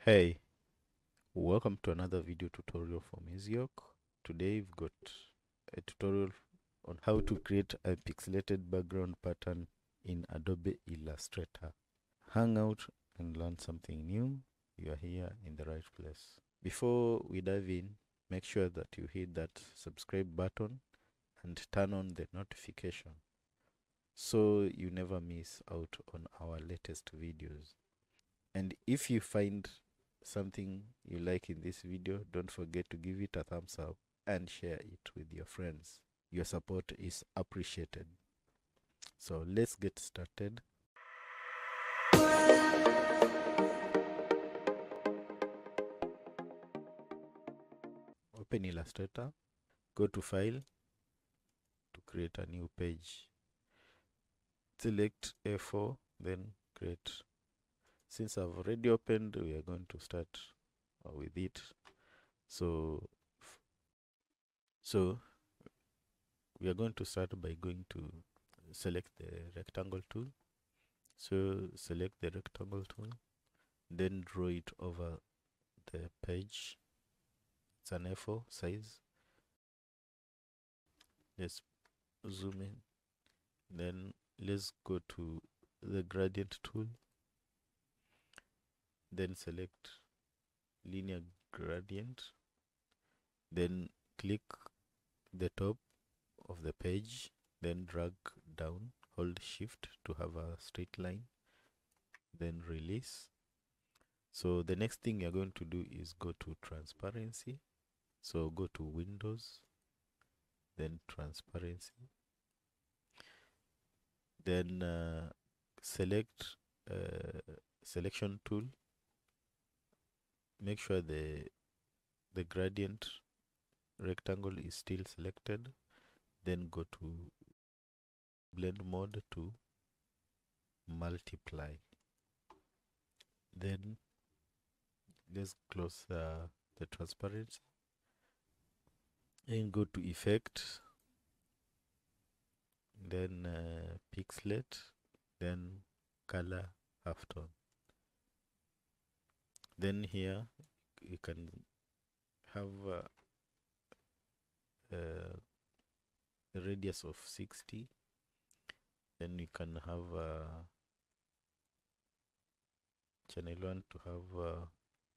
Hey, welcome to another video tutorial from Easyok. Today we've got a tutorial on how to create a pixelated background pattern in Adobe Illustrator. Hang out and learn something new. You are here in the right place. Before we dive in, make sure that you hit that subscribe button and turn on the notification so you never miss out on our latest videos. And if you find something you like in this video, don't forget to give it a thumbs up and share it with your friends. Your support is appreciated. So let's get started. Open Illustrator, go to File to create a new page. Select A4, then create. Since I've already opened, we are going to start with it. So we are going to start by going to select the rectangle tool. So select the rectangle tool, then draw it over the page. It's an A4 size. Let's zoom in. Then let's go to the gradient tool. Then select linear gradient. Then click the top of the page. Then drag down. Hold shift to have a straight line. Then release. So the next thing you're going to do is go to transparency. So go to Windows, then transparency, then select selection tool. Make sure the gradient rectangle is still selected. Then go to blend mode to multiply. Then let's close the transparency and go to effect, then pixelate, then color halftone. Then here you can have a radius of 60. Then you can have channel 1 to have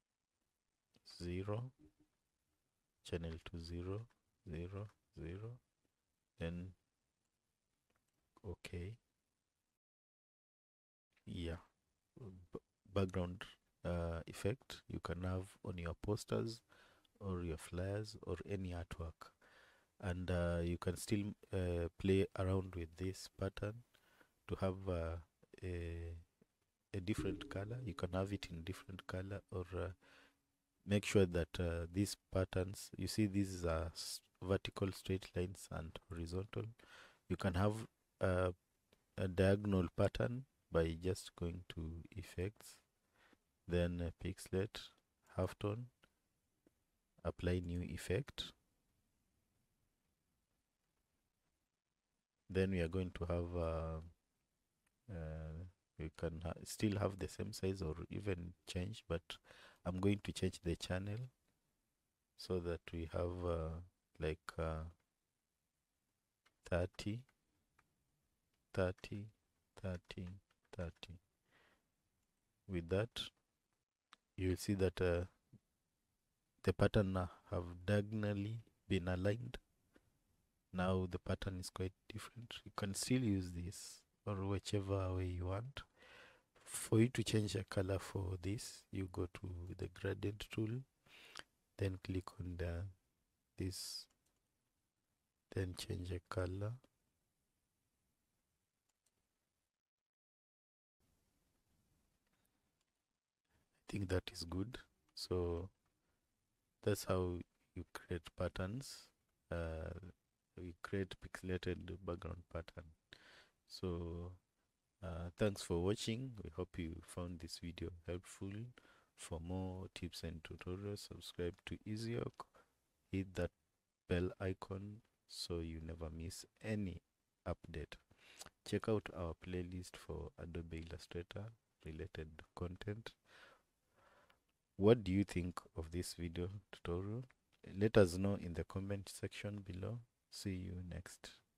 0, channel 2 0 0 0, then okay. Yeah, background effect you can have on your posters or your flyers or any artwork, and you can still play around with this pattern to have a different color. You can have it in different color, or make sure that these patterns, you see these are vertical straight lines and horizontal. You can have a diagonal pattern by just going to effects, then pixelate, halftone, apply new effect. Then we are going to have you can still have the same size or even change, but I'm going to change the channel so that we have like 30 30 30 30. With that, you will see that the pattern have diagonally been aligned. Now the pattern is quite different. You can still use this or whichever way you want. For you to change a color for this, you go to the gradient tool, then click on this, then change a color. I think that is good. So that's how you create patterns. We create pixelated background pattern. So thanks for watching. We hope you found this video helpful. For more tips and tutorials, subscribe to Easyok. Hit that bell icon so you never miss any update. Check out our playlist for Adobe Illustrator related content. What do you think of this video tutorial? Let us know in the comment section below. See you next.